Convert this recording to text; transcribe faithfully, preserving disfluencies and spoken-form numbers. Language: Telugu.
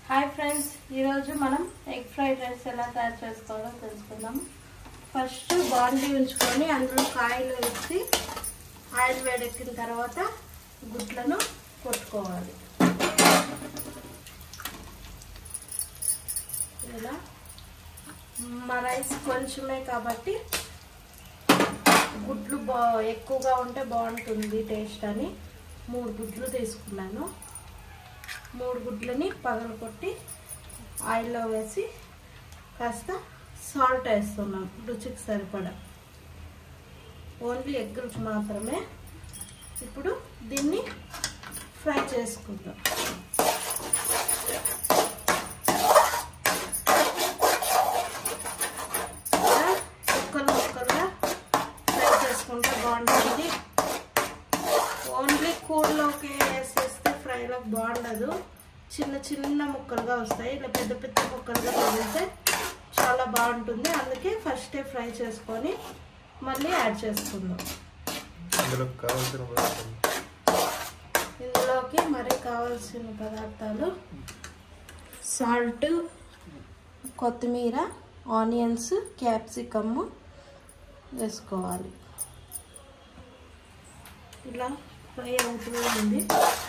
హాయ్ ఫ్రెండ్స్, ఈరోజు మనం ఎగ్ ఫ్రైడ్ రైస్ ఎలా తయారు చేసుకోవాలో తెలుసుకుందాం. ఫస్ట్ బాండీ ఉంచుకొని అందులో ఆయిల్ వేసి ఆయిల్ వేడెక్కిన తర్వాత గుడ్లను కొట్టుకోవాలి. ఇలా మా రైస్ కొంచెమే కాబట్టి గుడ్లు బా ఎక్కువగా ఉంటే బాగుంటుంది టేస్ట్ అని మూడు గుడ్లు తీసుకున్నాను. మూడు గుడ్లని పగలగొట్టి ఆయిల్లో వేసి కాస్త సాల్ట్ వేస్తున్నాం రుచికి సరిపడా, ఓన్లీ ఎగ్గులకు మాత్రమే. ఇప్పుడు దీన్ని ఫ్రై చేసుకుందాం. ముక్కలు ముక్కలుగా ఫ్రై చేసుకుంటే బాగుంటుంది. ఓన్లీ కూరలోకి వేసేస్తే ఫ్రైలో బాగుండదు, చిన్న చిన్న ముక్కలుగా వస్తాయి. ఇలా పెద్ద పెద్ద ముక్కలుగా తగిలితే చాలా బాగుంటుంది. అందుకే ఫస్టే ఫ్రై చేసుకొని మళ్ళీ యాడ్ చేసుకుందాం. ఇందులోకి మరి కావాల్సిన పదార్థాలు సాల్ట్, కొత్తిమీర, ఆనియన్స్, క్యాప్సికమ్ వేసుకోవాలి. ఇలా ఫ్రై అవుతూ ఉంది.